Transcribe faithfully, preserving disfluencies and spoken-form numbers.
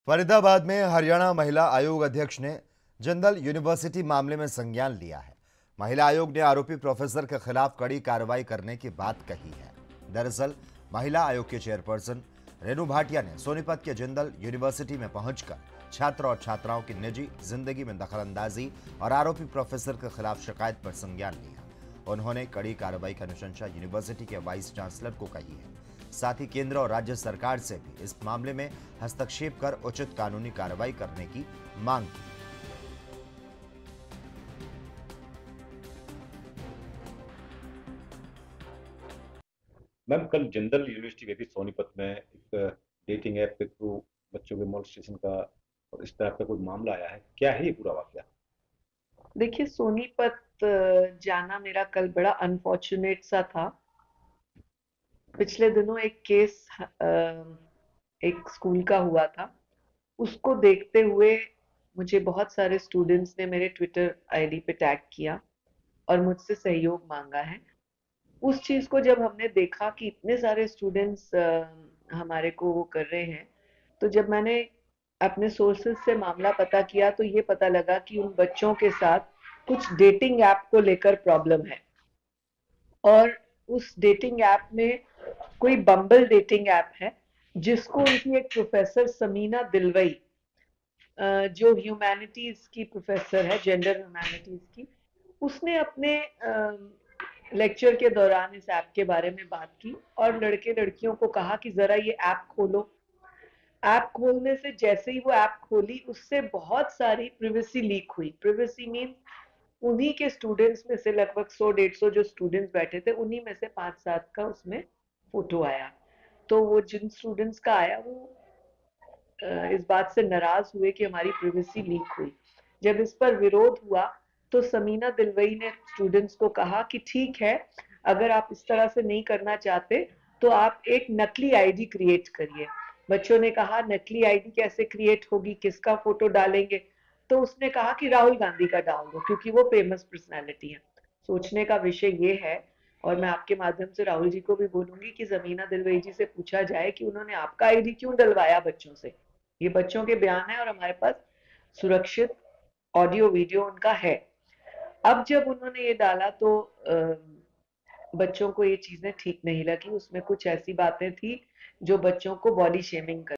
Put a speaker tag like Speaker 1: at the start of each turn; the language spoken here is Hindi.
Speaker 1: फरीदाबाद में हरियाणा महिला आयोग अध्यक्ष ने जिंदल यूनिवर्सिटी मामले में संज्ञान लिया है। महिला आयोग ने आरोपी प्रोफेसर के खिलाफ कड़ी कार्रवाई करने की बात कही है। दरअसल महिला आयोग के चेयरपर्सन रेणु भाटिया ने सोनीपत के जिंदल यूनिवर्सिटी में पहुंचकर छात्र और छात्राओं की निजी जिंदगी में दखलंदाजी और आरोपी प्रोफेसर के खिलाफ शिकायत पर संज्ञान लिया। उन्होंने कड़ी कार्रवाई की अनुशंसा यूनिवर्सिटी के वाइस चांसलर को कही है। साथ ही केंद्र और राज्य सरकार से भी इस मामले में हस्तक्षेप कर उचित कानूनी कार्रवाई करने की मांग की।
Speaker 2: मैम, कल जिंदल यूनिवर्सिटी गई थी सोनीपत में, एक डेटिंग ऐप के थ्रू बच्चों के मोलेस्टेशन का और इस टाइप का कोई मामला आया है। क्या है ये पूरा वाकया?
Speaker 3: देखिए, सोनीपत अ, जाना मेरा कल बड़ा अनफॉर्चुनेट सा था। पिछले दिनों एक केस अ, एक स्कूल का हुआ था। उसको देखते हुए मुझे बहुत सारे स्टूडेंट्स ने मेरे ट्विटर आईडी पे टैग किया और मुझसे सहयोग मांगा है। उस चीज को जब हमने देखा कि इतने सारे स्टूडेंट्स हमारे को वो कर रहे हैं, तो जब मैंने अपने सोर्सेज से मामला पता किया तो ये पता लगा कि उन बच्चों के साथ कुछ डेटिंग ऐप को लेकर प्रॉब्लम है। और उस डेटिंग ऐप में कोई बम्बल डेटिंग ऐप है जिसको उनकी एक प्रोफेसर समीना दिलवई, अ, जो ह्यूमैनिटीज की प्रोफेसर है, जेंडर ह्यूमैनिटीज की, उसने अपने लेक्चर के दौरान इस ऐप के बारे में बात की और लड़के लड़कियों को कहा कि जरा ये ऐप खोलो। ऐप खोलने से जैसे ही वो ऐप खोली, उससे बहुत सारी प्रिवेसी लीक हुई। प्रिवेसी मीन उन्हीं के स्टूडेंट्स में से लगभग सौ डेढ़ सौ जो स्टूडेंट्स बैठे थे, उन्हीं में से पांच सात का उसमें फोटो आया। तो वो जिन स्टूडेंट्स का आया, वो इस बात से नाराज हुए कि हमारी प्रिवेसी लीक हुई। जब इस पर विरोध हुआ तो समीना दिलवई ने स्टूडेंट्स को कहा कि ठीक है, अगर आप इस तरह से नहीं करना चाहते तो आप एक नकली आईडी क्रिएट करिए। बच्चों ने कहा नकली आईडी कैसे क्रिएट होगी, किसका फोटो डालेंगे? तो उसने कहा कि राहुल गांधी का डाल दो, क्योंकि वो फेमस पर्सनैलिटी है। सोचने का विषय ये है, और मैं आपके माध्यम से राहुल जी को भी बोलूंगी कि जमीना दिलवई जी से पूछा जाए कि उन्होंने आपका आईडी क्यों डलवाया बच्चों से। ये बच्चों के बयान है और हमारे पास सुरक्षित ऑडियो वीडियो उनका है। अब जब उन्होंने ये डाला तो बच्चों को ये चीजें ठीक नहीं लगी। उसमें कुछ ऐसी बातें थी जो बच्चों को बॉडी शेमिंग कर